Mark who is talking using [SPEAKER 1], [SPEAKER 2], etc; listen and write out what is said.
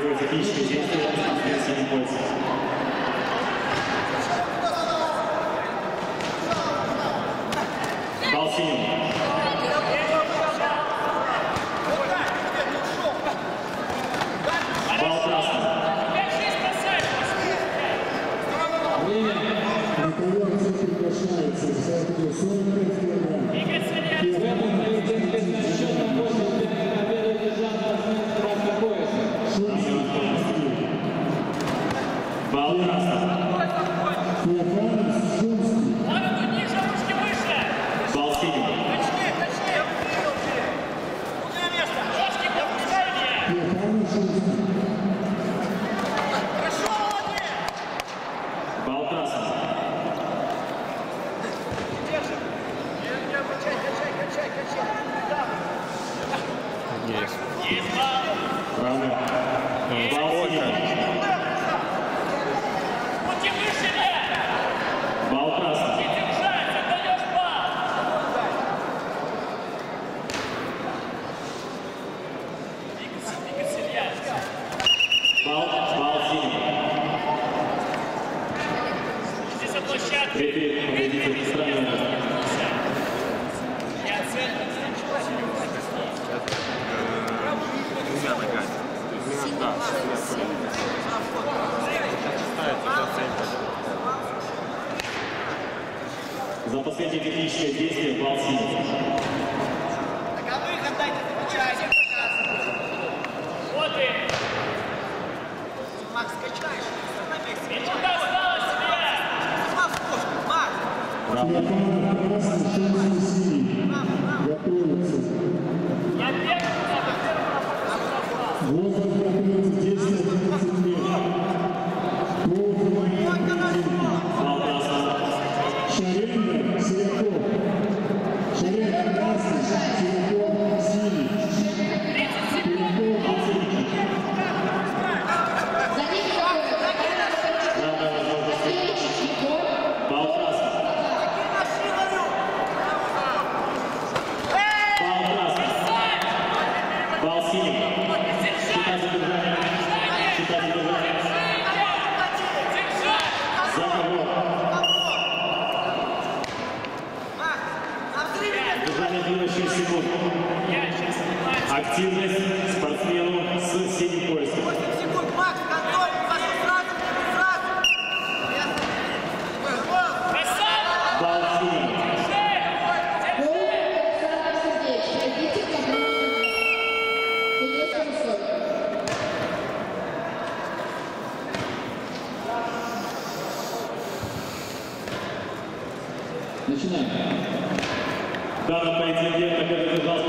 [SPEAKER 1] Производится физическое действие на синем поясе. Бал синим. Бал красным.
[SPEAKER 2] Приговор приглашается в стартовую 45 килограмм.
[SPEAKER 3] В этом поединке с счетом 8-5 победу держал спортсмен красного пояса.
[SPEAKER 1] Бал красным. Бал синим. Бал красным.
[SPEAKER 4] Есть.
[SPEAKER 1] Правда. Бал синим. Бал красным. Бал синим. Третий победитель страны.
[SPEAKER 4] Двумя ногами. Да.
[SPEAKER 1] За последнее техническое действие бал синий.
[SPEAKER 5] Таковых отдайте, замечайте. Вот и. Макс, качаешь. Минута осталась тебе. Я бегаю.
[SPEAKER 1] Активность спортсмену с синим поясом.
[SPEAKER 5] 8 секунд, Макс, контроль, сразу.
[SPEAKER 1] Бал синий.
[SPEAKER 3] Начинаем.
[SPEAKER 1] В данном поединке победу держал